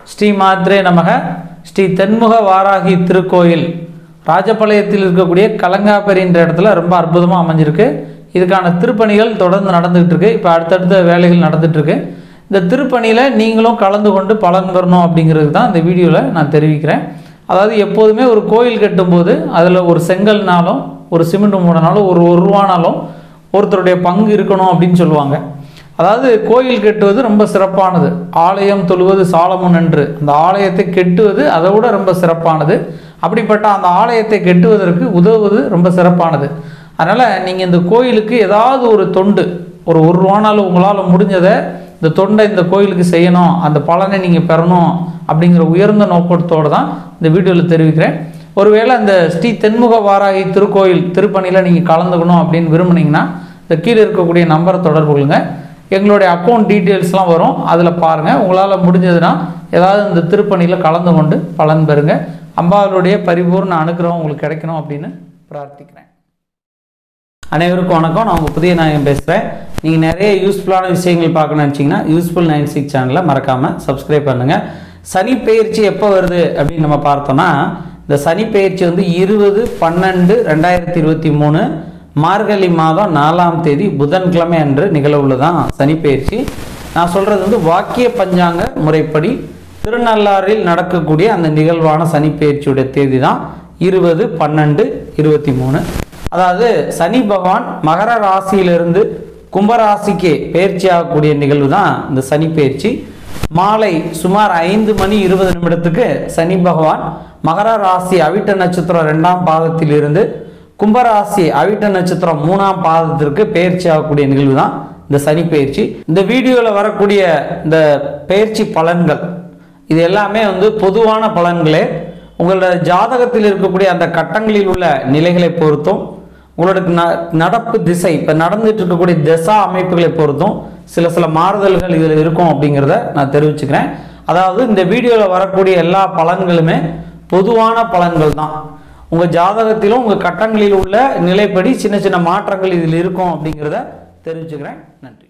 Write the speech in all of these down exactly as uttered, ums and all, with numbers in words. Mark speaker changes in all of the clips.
Speaker 1: ஸ்ரீ மாத்ரே நமக. ஸ்ரீ தென்முக வாராகி திருக்கோயில் ராஜபாளையத்தில் இருக்கக்கூடிய கலங்காப்பரி என்ற இடத்துல ரொம்ப அற்புதமாக அமைஞ்சிருக்கு. இதுக்கான திருப்பணிகள் தொடர்ந்து நடந்துகிட்டு இருக்கு. இப்போ அடுத்தடுத்த வேலைகள் நடந்துட்டு இருக்கு. இந்த திருப்பணியில் நீங்களும் கலந்து கொண்டு பலன் பெறணும் அப்படிங்கிறது தான் இந்த வீடியோவில் நான் தெரிவிக்கிறேன். அதாவது எப்போதுமே ஒரு கோயில் கட்டும்போது அதில் ஒரு செங்கல்னாலும் ஒரு சிமெண்ட் மூடனாலும் ஒரு ஒரு ரூபானாலும் ஒருத்தருடைய பங்கு இருக்கணும் அப்படின்னு சொல்லுவாங்க. அதாவது கோயில் கட்டுவது ரொம்ப சிறப்பானது. ஆலயம் தொழுவது சாலமோன் என்று, அந்த ஆலயத்தை கெட்டுவது அதை விட ரொம்ப சிறப்பானது. அப்படிப்பட்ட அந்த ஆலயத்தை கெட்டுவதற்கு உதவுவது ரொம்ப சிறப்பானது. அதனால் நீங்கள் இந்த கோயிலுக்கு ஏதாவது ஒரு தொண்டு, ஒரு ஒரு ரூபானாலும் உங்களால் முடிஞ்சதை இந்த தொண்டை இந்த கோயிலுக்கு செய்யணும், அந்த பலனை நீங்கள் பெறணும் அப்படிங்கிற உயர்ந்த நோக்கத்தோடு தான் இந்த வீடியோவில் தெரிவிக்கிறேன். ஒருவேளை அந்த ஸ்ரீ தென்முக வாராகி திருக்கோயில் திருப்பணியில் நீங்கள் கலந்துக்கணும் அப்படின்னு விரும்புனீங்கன்னா இந்த கீழே இருக்கக்கூடிய நம்பரை தொடர்பு கொள்ளுங்க. எங்களுடைய அக்கௌண்ட் டீட்டெயில்ஸ்லாம் வரும், அதில் பாருங்கள். உங்களால் முடிஞ்சதுன்னா ஏதாவது இந்த திருப்பணியில் கலந்து கொண்டு பலன் பெறுங்க. அம்பாளுடைய பரிபூர்ண அனுகிரகம் உங்களுக்கு கிடைக்கணும் அப்படின்னு பிரார்த்திக்கிறேன். அனைவருக்கும் வணக்கம். நான் உங்கள் புதிய நாயகம் பேசுகிறேன். நீங்கள் நிறைய யூஸ்ஃபுல்லான விஷயங்கள் பார்க்கணும்னு நினச்சிங்கன்னா யூஸ்ஃபுல் நைன் சிக்ஸ் சேனலை மறக்காமல் சப்ஸ்கிரைப் பண்ணுங்கள். சனி பெயர்ச்சி எப்போ வருது அப்படின்னு நம்ம பார்த்தோம்னா, இந்த சனி பெயர்ச்சி வந்து இருபது பன்னெண்டு ரெண்டாயிரத்தி இருபத்தி மூணு மார்கழி மாதம் நாலாம் தேதி புதன்கிழமை அன்று நிகழவுள்ளதான் சனி பெயர்ச்சி. நான் சொல்கிறது வந்து வாக்கிய பஞ்சாங்க முறைப்படி திருநள்ளாறில் நடக்கக்கூடிய அந்த நிகழ்வான சனி பெயர்ச்சியுடைய தேதி தான் இருபது பன்னெண்டு இருபத்தி மூணு. அதாவது சனி பகவான் மகர ராசியிலிருந்து கும்பராசிக்கு பெயர்ச்சி ஆகக்கூடிய நிகழ்வு தான் இந்த சனி பெயர்ச்சி. மாலை சுமார் ஐந்து மணி இருபது நிமிடத்துக்கு சனி பகவான் மகர ராசி அவிட்ட நட்சத்திரம் ரெண்டாம் பாதத்தில் இருந்து கும்பராசி அவிட்ட நட்சத்திரம் மூணாம் பாதத்திற்கு பெயர்ச்சி ஆகக்கூடிய நிகழ்வு தான் இந்த சனி பெயர்ச்சி. இந்த வீடியோவில் வரக்கூடிய இந்த பெயர்ச்சி பலன்கள் இது எல்லாமே வந்து பொதுவான பலன்களே. உங்களோட ஜாதகத்தில் இருக்கக்கூடிய அந்த கட்டங்களில் உள்ள நிலைகளை பொறுத்தும், உங்களோட நடப்பு திசை இப்போ நடந்துட்டு இருக்கக்கூடிய திசா அமைப்புகளை பொறுத்தும் சில சில மாறுதல்கள் இதில் இருக்கும் அப்படிங்கிறத நான் தெரிவிச்சுக்கிறேன். அதாவது இந்த வீடியோவில் வரக்கூடிய எல்லா பலன்களுமே பொதுவான பலன்கள் தான். உங்கள் ஜாதகத்திலும் உங்கள் கட்டங்களில் உள்ள நிலைப்படி சின்ன சின்ன மாற்றங்கள் இதில் இருக்கும் அப்படிங்கிறத தெரிவிச்சுக்கிறேன். நன்றி.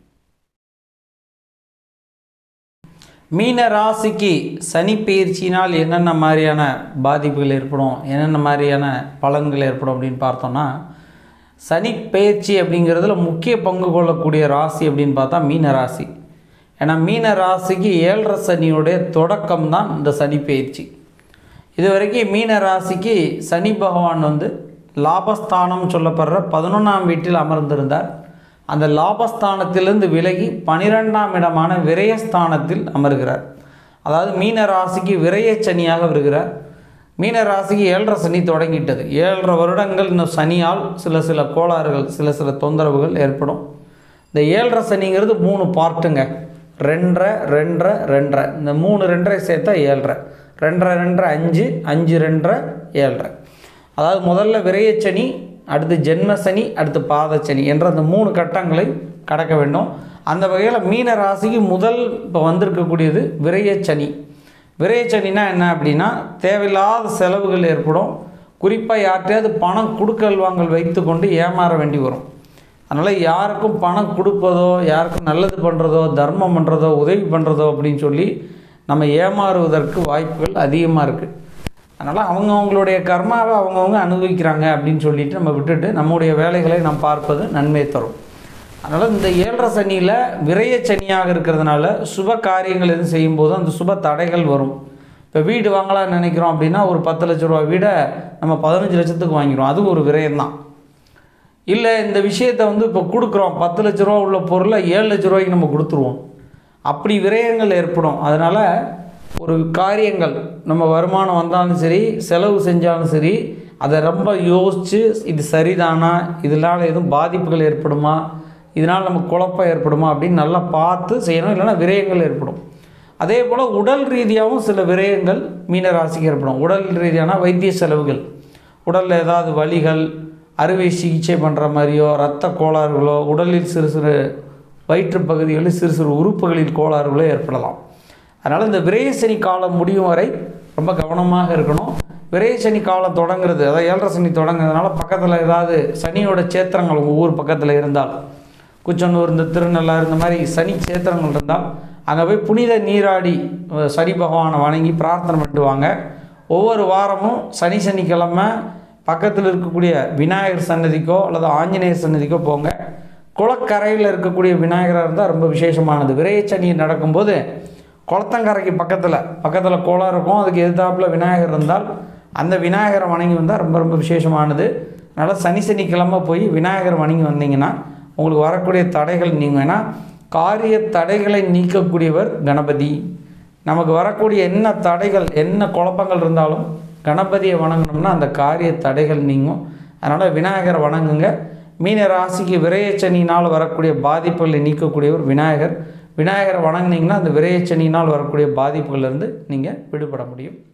Speaker 1: மீன ராசிக்கு சனி பெயர்ச்சியினால் என்னென்ன மாதிரியான பாதிப்புகள் ஏற்படும், என்னென்ன மாதிரியான பலன்கள் ஏற்படும் அப்படின்னு பார்த்தோம்னா, சனி பெயர்ச்சி அப்படிங்கிறதுல முக்கிய பங்கு கொள்ளக்கூடிய ராசி அப்படின்னு பார்த்தா மீன ராசி. ஏன்னா மீன ராசிக்கு ஏழரை சனியுடைய தொடக்கம் தான் இந்த சனி பெயர்ச்சி. இது வரைக்கும் மீன ராசிக்கு சனி பகவான் வந்து லாபஸ்தானம் சொல்லப்படுற பதினொன்றாம் வீட்டில் அமர்ந்திருந்தார். அந்த லாபஸ்தானத்திலிருந்து விலகி பனிரெண்டாம் இடமான விரயஸ்தானத்தில் அமர்கிறார். அதாவது மீன ராசிக்கு விரய சனியாக வருகிறார். மீன ராசிக்கு ஏழரை சனி தொடங்கிட்டது. ஏழரை வருடங்கள் இன்னும் சனியால் சில சில கோளாறுகள், சில சில தொந்தரவுகள் ஏற்படும். இந்த ஏழரை சனிங்கிறது மூணு பார்ட்டுங்க. ரெண்டரை ரெண்டரை ரெண்டரை இந்த மூணு ரெண்டரை சேர்த்தா ஏழரை. ரெண்டரை ரெண்டரை அஞ்சு, அஞ்சு ரெண்டரை ஏழரை. அதாவது முதல்ல விரயச்சனி, அடுத்து ஜென்மசனி, அடுத்து பாதச்சனி என்ற அந்த மூணு கட்டங்களை கடக்க வேண்டும். அந்த வகையில் மீன ராசிக்கு முதல் இப்போ வந்திருக்கக்கூடியது விரயச்சனி. விரயச்சனினா என்ன அப்படின்னா, தேவையில்லாத செலவுகள் ஏற்படும். குறிப்பாக யார்கிட்டையாவது பணம் கொடுக்கல் வாங்கல் வைத்து கொண்டு ஏமாற வேண்டி வரும். அதனால் யாருக்கும் பணம் கொடுப்பதோ, யாருக்கும் நல்லது பண்ணுறதோ, தர்மம் பண்ணுறதோ, உதவி பண்ணுறதோ அப்படின்னு சொல்லி நம்ம ஏமாறுவதற்கு வாய்ப்புகள் அதிகமாக இருக்குது. அதனால் அவங்கவுங்களுடைய கர்மாவை அவங்கவுங்க அனுபவிக்கிறாங்க அப்படின்னு சொல்லிட்டு நம்ம விட்டுட்டு நம்முடைய வேலைகளை நாம் பார்ப்பது நன்மை தரும். அதனால் இந்த ஏழரை சனியில் விரய சனியாக இருக்கிறதுனால சுப காரியங்கள் எதுவும் செய்யும்போது அந்த சுப தடைகள் வரும். இப்போ வீடு வாங்கலாம்னு நினைக்கிறோம் அப்படின்னா ஒரு பத்து லட்ச ரூபா வீடை நம்ம பதினஞ்சு லட்சத்துக்கு வாங்கிடுவோம். அது ஒரு விரயம்தான். இல்லை இந்த விஷயத்தை வந்து இப்போ கொடுக்குறோம், பத்து லட்ச ரூபா உள்ள பொருளை ஏழு லட்ச ரூபாய்க்கு நம்ம கொடுத்துருவோம். அப்படி விரயங்கள் ஏற்படும். அதனால் ஒரு காரியங்கள் நம்ம வருமானம் வந்தாலும் சரி, செலவு செஞ்சாலும் சரி, அதை ரொம்ப யோசித்து இது சரிதானா, இதனால் எதுவும் பாதிப்புகள் ஏற்படுமா, இதனால் நமக்கு குழப்பம் ஏற்படுமா அப்படின்னு நல்லா பார்த்து செய்யணும். இல்லைன்னா விரயங்கள் ஏற்படும். அதே போல் உடல் ரீதியாகவும் சில விரயங்கள் மீனராசிக்கு ஏற்படும். உடல் ரீதியான வைத்திய செலவுகள், உடலில் ஏதாவது வலிகள், அறுவை சிகிச்சை பண்ணுற மாதிரியோ, இரத்த கோளாறுகளோ, உடலில் சிறு சிறு வயிற்று பகுதிகளில் சிறு சிறு உறுப்புகளில் கோளாறுகளோ ஏற்படலாம். அதனால் இந்த விரயசனி காலம் முடியும் வரை ரொம்ப கவனமாக இருக்கணும். விரயசனி காலம் தொடங்குறது, அதாவது ஏழரை சனி தொடங்குறதுனால பக்கத்தில் ஏதாவது சனியோட சேத்திரங்கள் உங்கள் ஊர் பக்கத்தில் இருந்தால், குச்சனூர், இந்த திருநள்ளாறு, இந்த மாதிரி சனி சேத்திரங்கள் இருந்தால் அங்கே போய் புனித நீராடி சனி பகவானை வணங்கி பிரார்த்தனை பண்ணிட்டு வாங்க. ஒவ்வொரு வாரமும் சனி சனிக்கிழமை பக்கத்தில் இருக்கக்கூடிய விநாயகர் சன்னதிக்கோ அல்லது ஆஞ்சநேயர் சன்னதிக்கோ போங்க. குளக்கரையில் இருக்கக்கூடிய விநாயகராக இருந்தால் ரொம்ப விசேஷமானது. விரையச்சனி நடக்கும்போது குளத்தங்கரைக்கு பக்கத்தில் பக்கத்தில் குளம் இருக்கும், அதுக்கு எதிர்த்தாப்பில் விநாயகர் இருந்தால் அந்த விநாயகரை வணங்கி வந்தால் ரொம்ப ரொம்ப விசேஷமானது. அதனால் சனி சனிக்கிழமை போய் விநாயகர் வணங்கி வந்தீங்கன்னா உங்களுக்கு வரக்கூடிய தடைகள் நீங்கள், ஏன்னா காரிய தடைகளை நீக்கக்கூடியவர் கணபதி. நமக்கு வரக்கூடிய என்ன தடைகள் என்ன குழப்பங்கள் இருந்தாலும் கணபதியை வணங்கினோம்னா அந்த காரிய தடைகள் நீங்கும். அதனால் விநாயகரை வணங்குங்க. மீன ராசிக்கு விரையச்சனினால் வரக்கூடிய பாதிப்புகளை நீக்கக்கூடியவர் விநாயகர். விநாயகரை வணங்கினீங்கன்னா அந்த விரையச்சனினால் வரக்கூடிய பாதிப்புகளிலிருந்து நீங்கள் விடுபட முடியும்.